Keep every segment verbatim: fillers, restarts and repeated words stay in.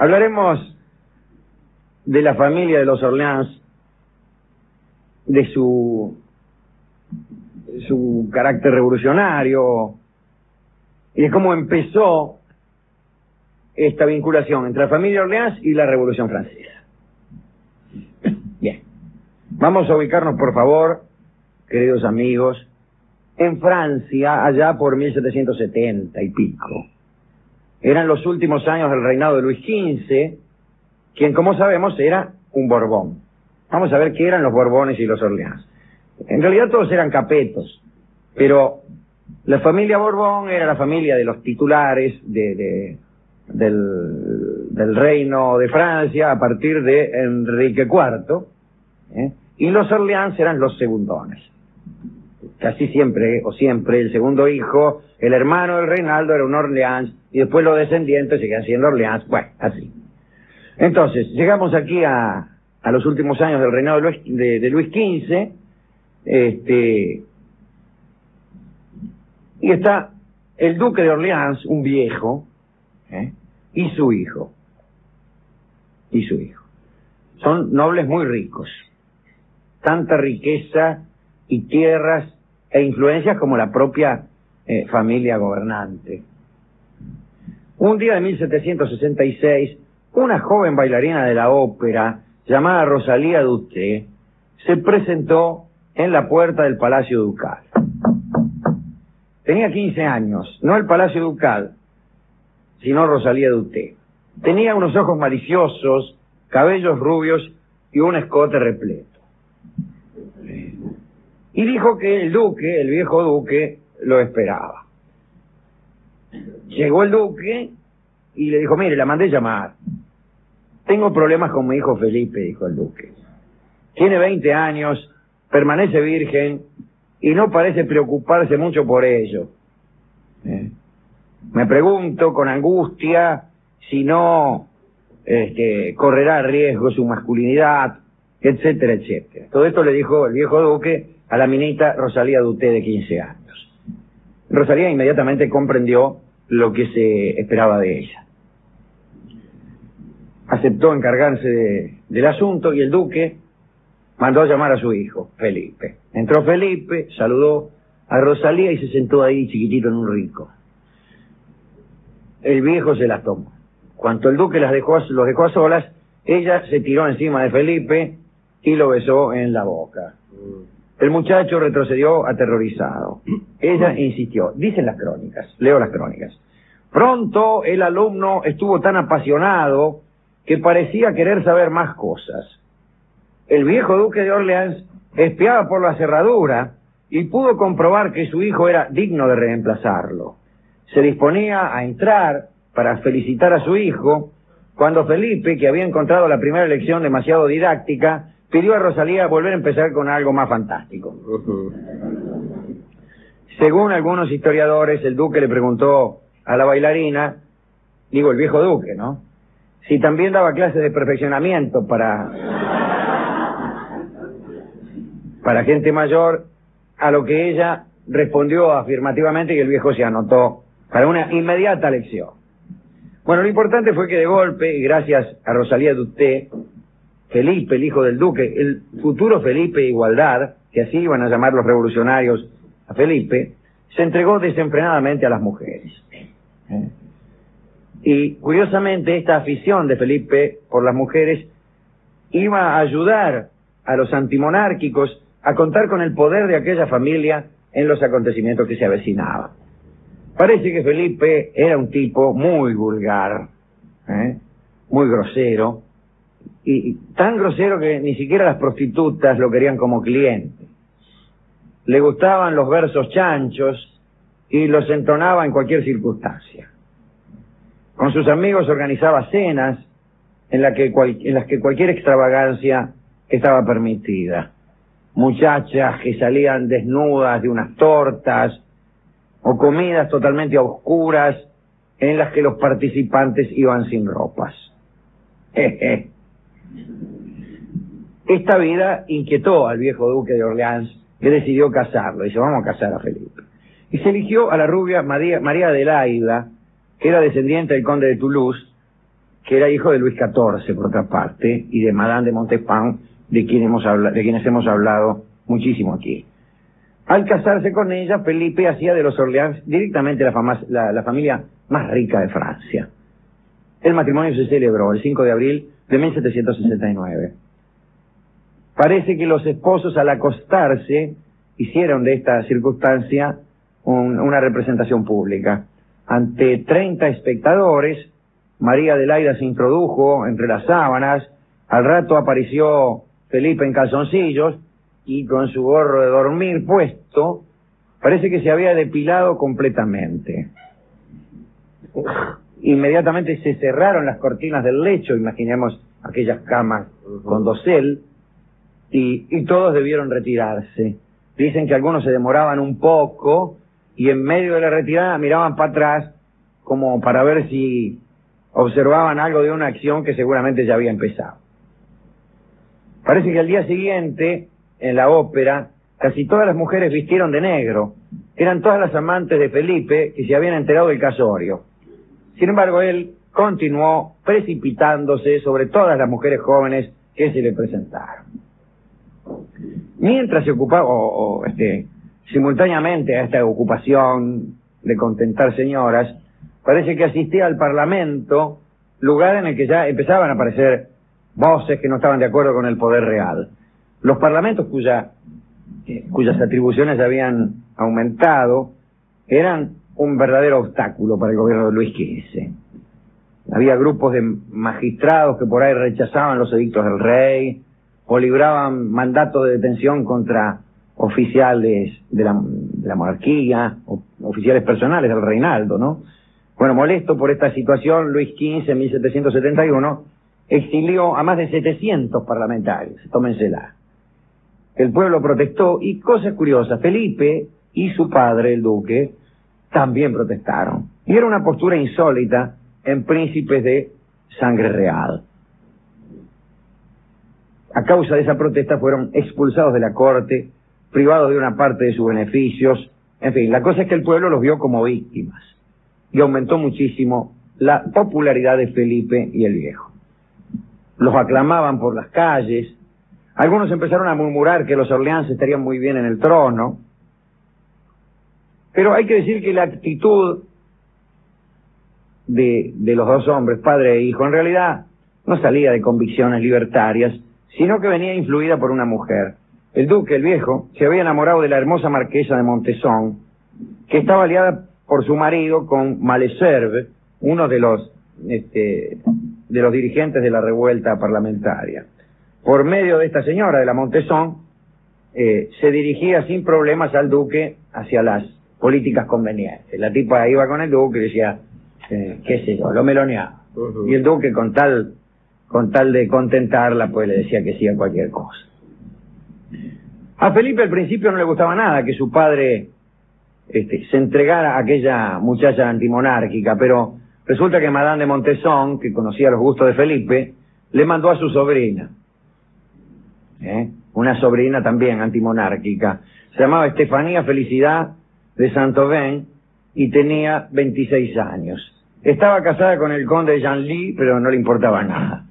Hablaremos de la familia de los Orleans, de su, su carácter revolucionario y de cómo empezó esta vinculación entre la familia Orleans y la Revolución Francesa. Bien, vamos a ubicarnos, por favor, queridos amigos, en Francia, allá por mil setecientos setenta y pico. Eran los últimos años del reinado de Luis quince, quien, como sabemos, era un Borbón. Vamos a ver qué eran los Borbones y los Orleans. En realidad todos eran capetos, pero la familia Borbón era la familia de los titulares de, de, del, del reino de Francia a partir de Enrique cuarto, ¿eh? Y los Orleans eran los segundones. Casi siempre, o siempre, el segundo hijo, el hermano del Reinaldo era un Orleans, y después los descendientes seguían siendo Orleans, bueno, así. Entonces, llegamos aquí a, a los últimos años del reinado de Luis, de, de Luis quince, este, y está el duque de Orleans, un viejo, ¿eh? y su hijo, y su hijo. Son nobles muy ricos, tanta riqueza y tierras e influencias como la propia eh, familia gobernante. Un día de mil setecientos sesenta y seis, una joven bailarina de la ópera llamada Rosalía Dutté se presentó en la puerta del Palacio Ducal. Tenía quince años, no el Palacio Ducal, sino Rosalía Dutté. Tenía unos ojos maliciosos, cabellos rubios y un escote repleto. Y dijo que el duque, el viejo duque, lo esperaba. Llegó el duque y le dijo, mire, la mandé llamar. Tengo problemas con mi hijo Felipe, dijo el duque. Tiene veinte años, permanece virgen y no parece preocuparse mucho por ello. ¿Eh? Me pregunto con angustia si no este, correrá riesgo su masculinidad, etcétera, etcétera. Todo esto le dijo el viejo duque a la minita Rosalía Dutté de quince años. Rosalía inmediatamente comprendió lo que se esperaba de ella. Aceptó encargarse de, del asunto y el duque mandó a llamar a su hijo, Felipe. Entró Felipe, saludó a Rosalía y se sentó ahí chiquitito en un rincón. El viejo se las tomó. Cuando el duque las dejó, los dejó a solas, ella se tiró encima de Felipe y lo besó en la boca. El muchacho retrocedió aterrorizado. Ella insistió. Dicen las crónicas, leo las crónicas. Pronto el alumno estuvo tan apasionado que parecía querer saber más cosas. El viejo duque de Orleans espiaba por la cerradura y pudo comprobar que su hijo era digno de reemplazarlo. Se disponía a entrar para felicitar a su hijo cuando Felipe, que había encontrado la primera lección demasiado didáctica, pidió a Rosalía volver a empezar con algo más fantástico. Uh-huh. Según algunos historiadores, el duque le preguntó a la bailarina, digo el viejo duque, ¿no?, si también daba clases de perfeccionamiento para, para gente mayor, a lo que ella respondió afirmativamente y el viejo se anotó para una inmediata lección. Bueno, lo importante fue que de golpe, y gracias a Rosalía Dutté, Felipe, el hijo del duque, el futuro Felipe Igualdad, que así iban a llamar los revolucionarios a Felipe, se entregó desenfrenadamente a las mujeres. ¿Eh? Y curiosamente esta afición de Felipe por las mujeres iba a ayudar a los antimonárquicos a contar con el poder de aquella familia en los acontecimientos que se avecinaban. Parece que Felipe era un tipo muy vulgar, ¿eh? muy grosero, y tan grosero que ni siquiera las prostitutas lo querían como cliente. Le gustaban los versos chanchos y los entonaba en cualquier circunstancia. Con sus amigos organizaba cenas en, la que cual, en las que cualquier extravagancia estaba permitida. Muchachas que salían desnudas de unas tortas o comidas totalmente oscuras en las que los participantes iban sin ropas. Jeje. Esta vida inquietó al viejo duque de Orleans, que decidió casarlo. Dice, vamos a casar a Felipe. Y se eligió a la rubia María, María Adelaida, que era descendiente del conde de Toulouse, que era hijo de Luis catorce, por otra parte, y de Madame de Montespan, de, quien hemos habla, de quienes hemos hablado muchísimo aquí. Al casarse con ella, Felipe hacía de los Orleans directamente la, fama, la, la familia más rica de Francia. El matrimonio se celebró el cinco de abril de mil setecientos sesenta y nueve. Parece que los esposos, al acostarse, hicieron de esta circunstancia un, una representación pública. Ante treinta espectadores, María Adelaida se introdujo entre las sábanas, al rato apareció Felipe en calzoncillos y con su gorro de dormir puesto, parece que se había depilado completamente. Inmediatamente se cerraron las cortinas del lecho, imaginemos aquellas camas con dosel, y, y todos debieron retirarse. Dicen que algunos se demoraban un poco y en medio de la retirada miraban para atrás como para ver si observaban algo de una acción que seguramente ya había empezado. Parece que al día siguiente, en la ópera, casi todas las mujeres vistieron de negro. Eran todas las amantes de Felipe que se habían enterado del casorio. Sin embargo, él continuó precipitándose sobre todas las mujeres jóvenes que se le presentaron. Mientras se ocupaba, o, o este, simultáneamente a esta ocupación de contentar señoras, parece que asistía al Parlamento, lugar en el que ya empezaban a aparecer voces que no estaban de acuerdo con el poder real. Los parlamentos cuya, eh, cuyas atribuciones habían aumentado eran un verdadero obstáculo para el gobierno de Luis quince. Había grupos de magistrados que por ahí rechazaban los edictos del rey o libraban mandatos de detención contra oficiales de la, de la monarquía, o oficiales personales del reinaldo, ¿no? Bueno, molesto por esta situación, Luis quince, en mil setecientos setenta y uno, exilió a más de setecientos parlamentarios, tómensela. El pueblo protestó y, cosa curiosa, Felipe y su padre, el duque, también protestaron. Y era una postura insólita en príncipes de sangre real. A causa de esa protesta fueron expulsados de la corte, privados de una parte de sus beneficios. En fin, la cosa es que el pueblo los vio como víctimas y aumentó muchísimo la popularidad de Felipe y el Viejo. Los aclamaban por las calles. Algunos empezaron a murmurar que los Orleans estarían muy bien en el trono. Pero hay que decir que la actitud de, de los dos hombres, padre e hijo, en realidad no salía de convicciones libertarias, sino que venía influida por una mujer. El duque, el Viejo, se había enamorado de la hermosa marquesa de Montesson, que estaba aliada por su marido con Malesherbes, uno de los, este, de los dirigentes de la revuelta parlamentaria. Por medio de esta señora, de la Montesson, eh, se dirigía sin problemas al duque hacia las políticas convenientes. La tipa iba con el duque y decía, eh, qué sé yo, lo meloneaba. Uh-huh. Y el duque, con tal, con tal de contentarla, pues le decía que sí a cualquier cosa. A Felipe al principio no le gustaba nada que su padre este, se entregara a aquella muchacha antimonárquica, pero resulta que Madame de Montesson, que conocía los gustos de Felipe, le mandó a su sobrina, ¿eh? una sobrina también antimonárquica. Se llamaba Estefanía Felicidad de Saint-Aubin y tenía veintiséis años. Estaba casada con el conde de Genlis, pero no le importaba nada.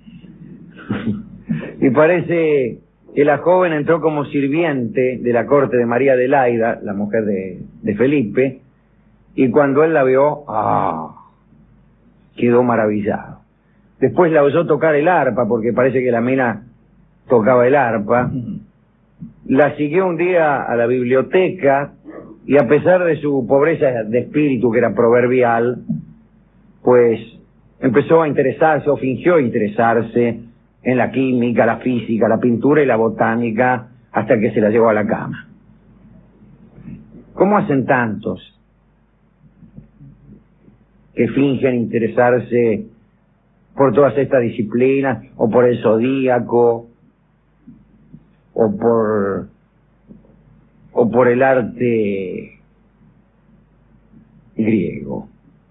Y parece que la joven entró como sirviente de la corte de María Adelaida, la mujer de, de Felipe, y cuando él la vio, ¡ah!, quedó maravillado. Después la oyó tocar el arpa, porque parece que la mina tocaba el arpa. La siguió un día a la biblioteca, y a pesar de su pobreza de espíritu, que era proverbial, pues empezó a interesarse, o fingió interesarse, en la química, la física, la pintura y la botánica, hasta que se la llevó a la cama. ¿Cómo hacen tantos que fingen interesarse por todas estas disciplinas, o por el zodíaco, o por o por el arte griego?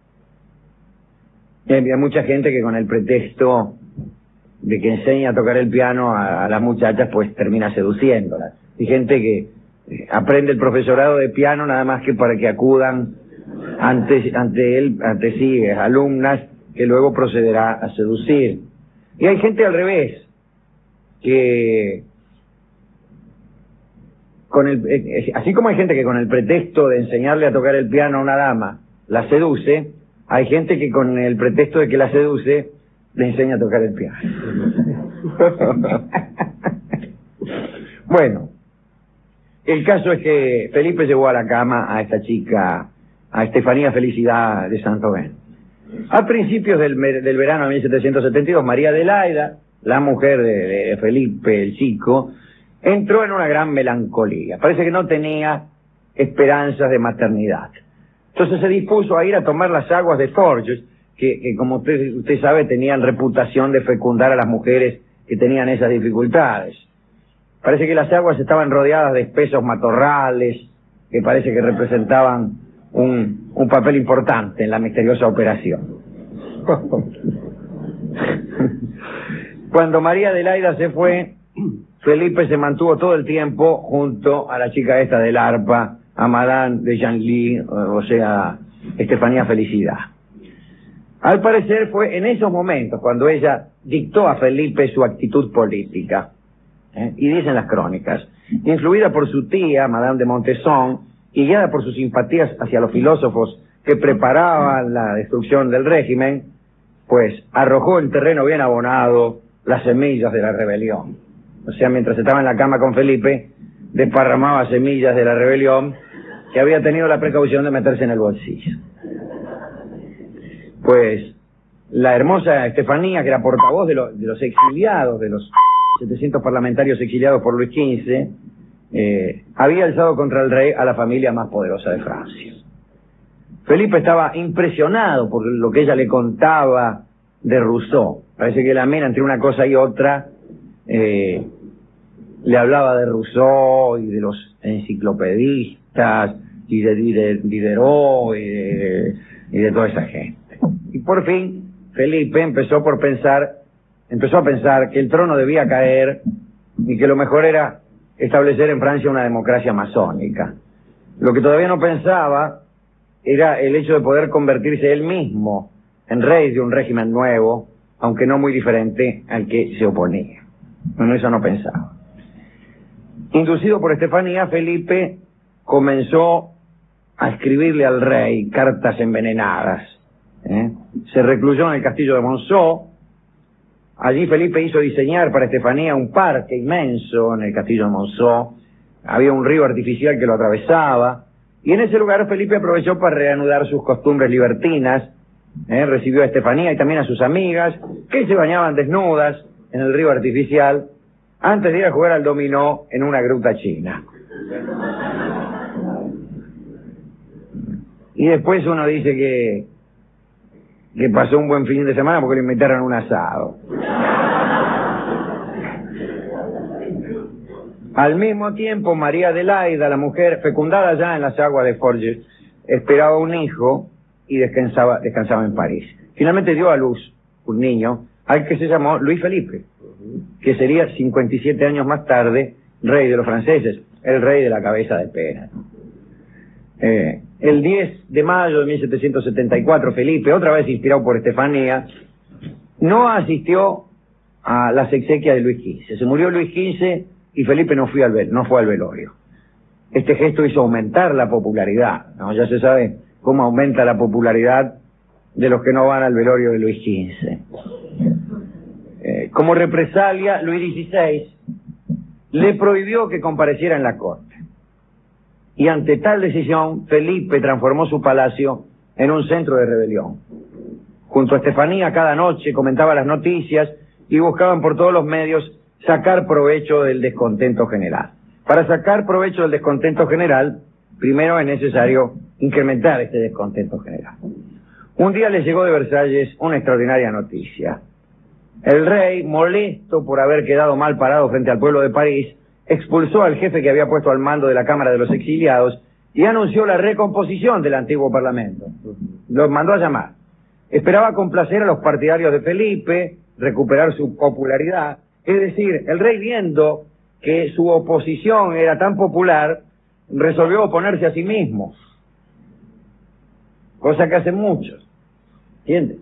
Y hay mucha gente que con el pretexto de que enseña a tocar el piano a, a las muchachas, pues termina seduciéndolas. Hay gente que eh, aprende el profesorado de piano nada más que para que acudan ante, ante él, ante sí, alumnas que luego procederá a seducir. Y hay gente al revés, que con el, eh, así como hay gente que con el pretexto de enseñarle a tocar el piano a una dama la seduce, hay gente que con el pretexto de que la seduce le enseña a tocar el piano. Bueno, el caso es que Felipe llevó a la cama a esta chica, a Estefanía Felicidad de Saint-Ouen. A principios del, del verano de mil setecientos setenta y dos, María Adelaida, la mujer de, de Felipe, el chico, entró en una gran melancolía. Parece que no tenía esperanzas de maternidad. Entonces se dispuso a ir a tomar las aguas de Forges, que, que como usted, usted sabe, tenían reputación de fecundar a las mujeres que tenían esas dificultades. Parece que las aguas estaban rodeadas de espesos matorrales, que parece que representaban un, un papel importante en la misteriosa operación. Cuando María Adelaida se fue, Felipe se mantuvo todo el tiempo junto a la chica esta del arpa, a Madame de Genlis, o sea, Estefanía Felicidad. Al parecer fue en esos momentos cuando ella dictó a Felipe su actitud política. ¿eh? Y dicen las crónicas, influida por su tía, Madame de Montesson, y guiada por sus simpatías hacia los filósofos que preparaban la destrucción del régimen, pues arrojó en terreno bien abonado las semillas de la rebelión. O sea, mientras estaba en la cama con Felipe, desparramaba semillas de la rebelión que había tenido la precaución de meterse en el bolsillo. Pues la hermosa Estefanía, que era portavoz de, lo, de los exiliados, de los setecientos parlamentarios exiliados por Luis quince, eh, había alzado contra el rey a la familia más poderosa de Francia. Felipe estaba impresionado por lo que ella le contaba de Rousseau. Parece que la mina, entre una cosa y otra, eh, le hablaba de Rousseau y de los enciclopedistas y de, y de Diderot y de, y de toda esa gente. Y por fin Felipe empezó por pensar, empezó a pensar que el trono debía caer y que lo mejor era establecer en Francia una democracia masónica. Lo que todavía no pensaba era el hecho de poder convertirse él mismo en rey de un régimen nuevo, aunque no muy diferente al que se oponía. Bueno, eso no pensaba. Inducido por Estefanía, Felipe comenzó a escribirle al rey cartas envenenadas. ¿eh? Se recluyó en el castillo de Monceau. Allí Felipe hizo diseñar para Estefanía un parque inmenso en el castillo de Monceau. Había un río artificial que lo atravesaba. Y en ese lugar Felipe aprovechó para reanudar sus costumbres libertinas. ¿eh? Recibió a Estefanía y también a sus amigas, que se bañaban desnudas en el río artificial antes de ir a jugar al dominó en una gruta china. Y después uno dice que, que pasó un buen fin de semana porque le invitaron a un asado. Al mismo tiempo, María Adelaida, la mujer fecundada ya en las aguas de Forges, esperaba un hijo y descansaba, descansaba en París. Finalmente dio a luz un niño al que se llamó Luis Felipe, que sería cincuenta y siete años más tarde rey de los franceses, el rey de la cabeza de pera. Eh, el diez de mayo de mil setecientos setenta y cuatro, Felipe, otra vez inspirado por Estefanía, no asistió a las exequias de Luis quince. Se murió Luis quince y Felipe no fue al, vel no fue al velorio. Este gesto hizo aumentar la popularidad, ¿no? Ya se sabe cómo aumenta la popularidad de los que no van al velorio de Luis quince. Eh, como represalia, Luis dieciséis le prohibió que compareciera en la corte. Y ante tal decisión, Felipe transformó su palacio en un centro de rebelión. Junto a Estefanía, cada noche comentaba las noticias y buscaban por todos los medios sacar provecho del descontento general. Para sacar provecho del descontento general, primero es necesario incrementar este descontento general. Un día les llegó de Versalles una extraordinaria noticia. El rey, molesto por haber quedado mal parado frente al pueblo de París, expulsó al jefe que había puesto al mando de la Cámara de los Exiliados y anunció la recomposición del antiguo Parlamento. Los mandó a llamar. Esperaba complacer a los partidarios de Felipe, recuperar su popularidad. Es decir, el rey, viendo que su oposición era tan popular, resolvió oponerse a sí mismo. Cosa que hacen muchos. ¿Entiendes?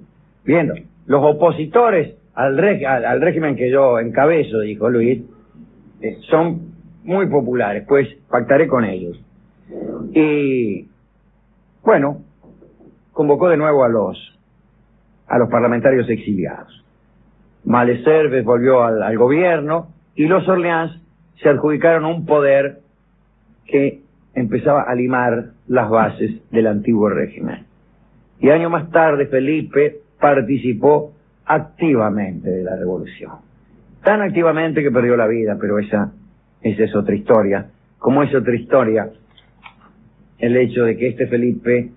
viendo, los opositores al, reg al, al régimen que yo encabezo, dijo Luis, eh, son muy populares, pues pactaré con ellos. Y, bueno, convocó de nuevo a los, a los parlamentarios exiliados. Malesherbes volvió al, al gobierno y los Orleans se adjudicaron un poder que empezaba a limar las bases del antiguo régimen. Y años más tarde Felipe participó activamente de la revolución. Tan activamente que perdió la vida, pero esa, esa es otra historia. Como es otra historia el hecho de que este Felipe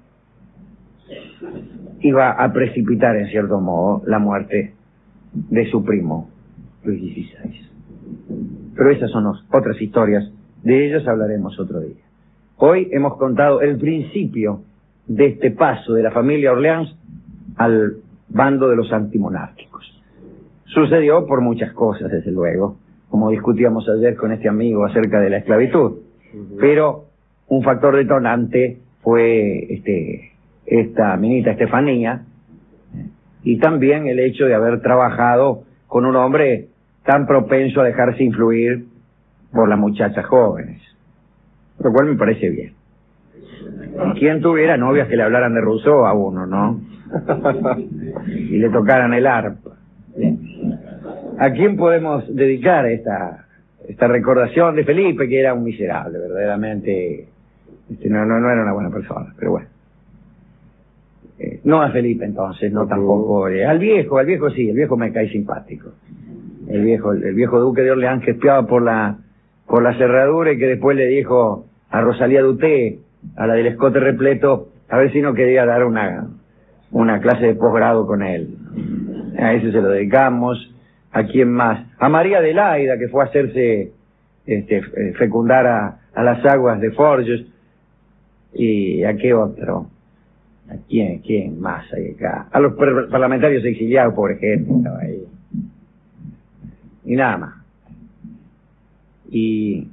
iba a precipitar en cierto modo la muerte de su primo Luis dieciséis. Pero esas son otras historias, de ellas hablaremos otro día. Hoy hemos contado el principio de este paso de la familia Orleans al bando de los antimonárquicos. Sucedió por muchas cosas, desde luego, como discutíamos ayer con este amigo acerca de la esclavitud, uh-huh. Pero un factor detonante fue este, esta minita Estefanía, y también el hecho de haber trabajado con un hombre tan propenso a dejarse influir por las muchachas jóvenes, lo cual me parece bien. ¿Quién tuviera novias que le hablaran de Rousseau a uno, no? Y le tocaran el arpa. ¿Bien? ¿A quién podemos dedicar esta, esta recordación de Felipe, que era un miserable, verdaderamente? Este, no, no, no era una buena persona, pero bueno. Eh, no a Felipe entonces, no tampoco. Eh, al viejo, al viejo sí, el viejo me cae simpático. El viejo, el viejo duque de Orleans que espiaba por la, por la cerradura y que después le dijo a Rosalía Duté, a la del escote repleto, a ver si no quería dar una, una clase de posgrado con él. A ese se lo dedicamos. ¿A quién más? A María Adelaida, que fue a hacerse este, fecundar a, a las aguas de Forges. ¿Y a qué otro? ¿A quién, quién más hay acá? A los parlamentarios exiliados, pobre gente, estaba ahí. Y nada más. Y,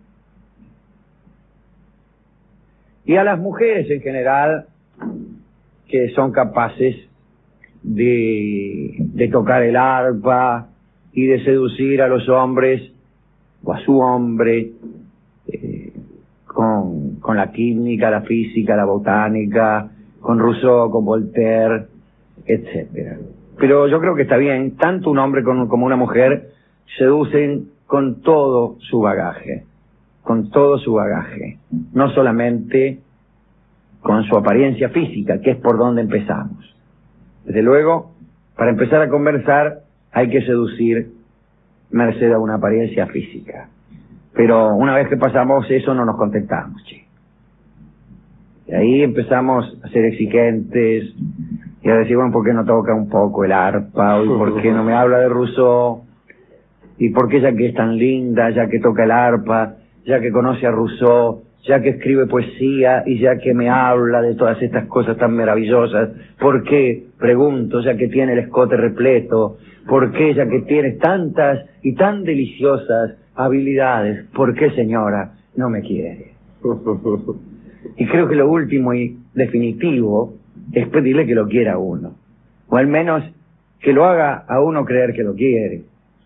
y a las mujeres en general, que son capaces de, de tocar el arpa y de seducir a los hombres o a su hombre eh, con, con la química, la física, la botánica, con Rousseau, con Voltaire, etcétera. Pero yo creo que está bien, tanto un hombre como, como una mujer seducen con todo su bagaje, con todo su bagaje, no solamente con su apariencia física, que es por donde empezamos. Desde luego, para empezar a conversar hay que seducir merced a una apariencia física. Pero una vez que pasamos eso no nos contentamos, che. Y ahí empezamos a ser exigentes y a decir, bueno, ¿por qué no toca un poco el arpa? ¿Y por qué no me habla de Rousseau? ¿Y por qué ya que es tan linda, ya que toca el arpa, ya que conoce a Rousseau, ya que escribe poesía y ya que me habla de todas estas cosas tan maravillosas, ¿por qué, pregunto, ya que tiene el escote repleto, por qué, ya que tiene tantas y tan deliciosas habilidades, por qué, señora, no me quiere? Y creo que lo último y definitivo es pedirle que lo quiera a uno, o al menos que lo haga a uno creer que lo quiere,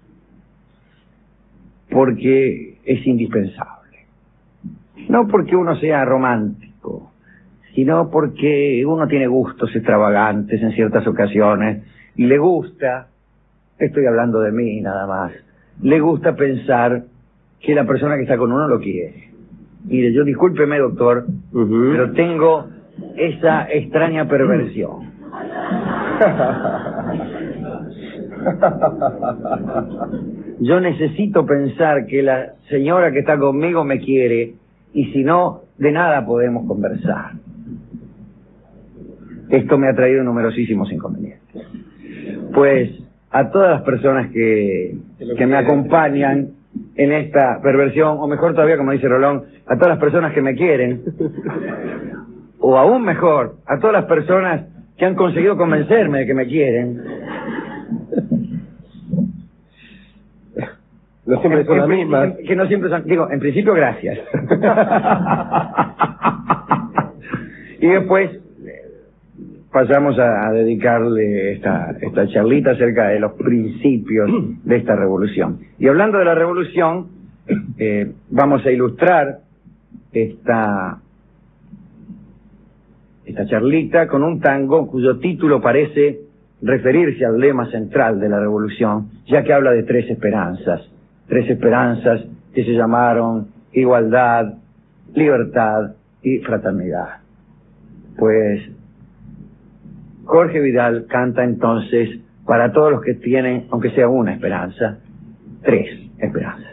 porque es indispensable. No porque uno sea romántico, sino porque uno tiene gustos extravagantes en ciertas ocasiones y le gusta, estoy hablando de mí nada más, le gusta pensar que la persona que está con uno lo quiere. Mire, yo discúlpeme, doctor, uh-huh. pero tengo esa extraña perversión. Yo necesito pensar que la señora que está conmigo me quiere, y si no, de nada podemos conversar. Esto me ha traído numerosísimos inconvenientes. Pues a todas las personas que, que me acompañan en esta perversión, o mejor todavía, como dice Rolón, a todas las personas que me quieren, o aún mejor, a todas las personas que han conseguido convencerme de que me quieren. No siempre son las mismas. Que no siempre son, digo, en principio gracias. Y después, pasamos a, a dedicarle esta, esta charlita acerca de los principios de esta revolución. Y hablando de la revolución, eh, vamos a ilustrar esta, esta charlita con un tango cuyo título parece referirse al lema central de la revolución, ya que habla de tres esperanzas, tres esperanzas que se llamaron igualdad, libertad y fraternidad. Pues Jorge Vidal canta entonces para todos los que tienen, aunque sea una esperanza, tres esperanzas.